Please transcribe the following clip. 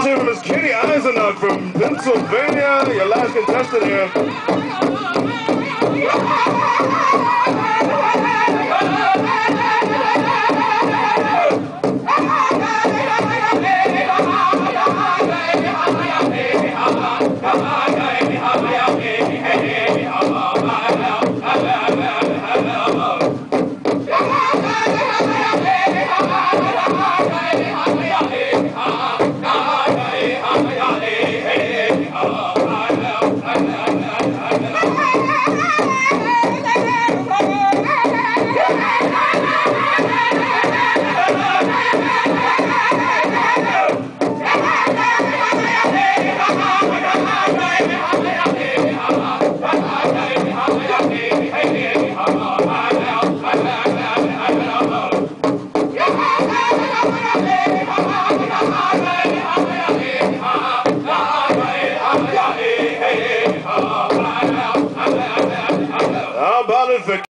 here with Miss Kitty Eisenach from Pennsylvania, your last contestant here. How about it, Vic?